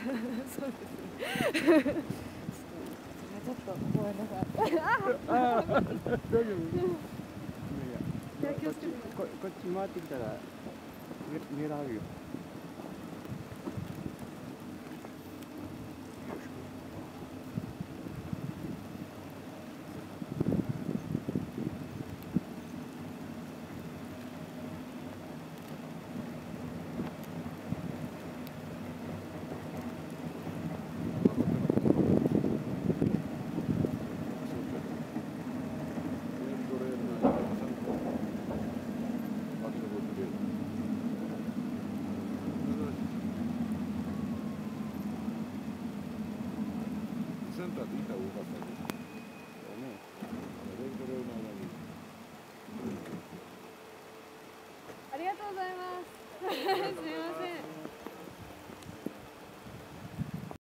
そうですね。ちょっとごめんなさい。 ああ、大丈夫。いやいや、 気をつけてこっち回ってきたら狙うよ。 センターで板を動かすわけ。 ありがとうございます。すみません。